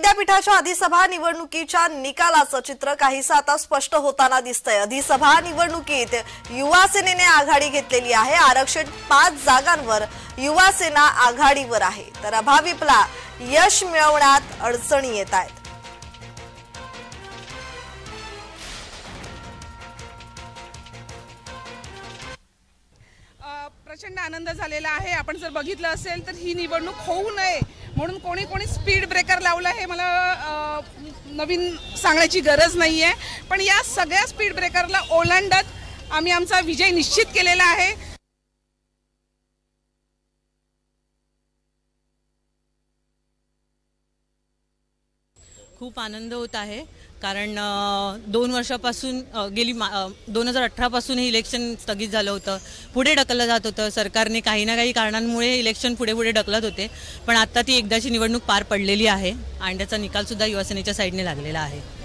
विद्यापीठाच्या अधिसभा निवडणुकीच्या निकालाचं चित्र काहीसं आता स्पष्ट होताना दिसतंय। अधिसभा निवडणुकीत युवा सेनेने आघाडी घेतलेली आहे। आरक्षित 5 जागांवर युवा सेना आघाडीवर आहे, तर अभाविपला यश मिळवण्यात अडचणी येत आहेत। प्रचंड आनंद झालेला आहे। आपण जर बघितलं असेल तर ही निवडणूक होऊ नये म्हणून कोणी कोणी स्पीड ब्रेकर लावला हे मला नवीन सांगण्याची गरज नाहीये, पण या सगळ्या स्पीड ब्रेकरला ओलांडत आम्ही आमचा विजय निश्चित केलेला आहे। खूप आनंद होत आहे, कारण 2 वर्षापासून गेली 2018 पासून हे इलेक्शन स्थगित झालं होतं, पुढे ढकललं जात होतं। सरकारने काही ना काही कारणांमुळे इलेक्शन पुढे ढकलत होते, पण आता ती एकदाची निवडणूक पार पडलेली आहे आणि त्याचा निकाल सुद्धा युवा सेनेच्या साईडने लागलेला आहे।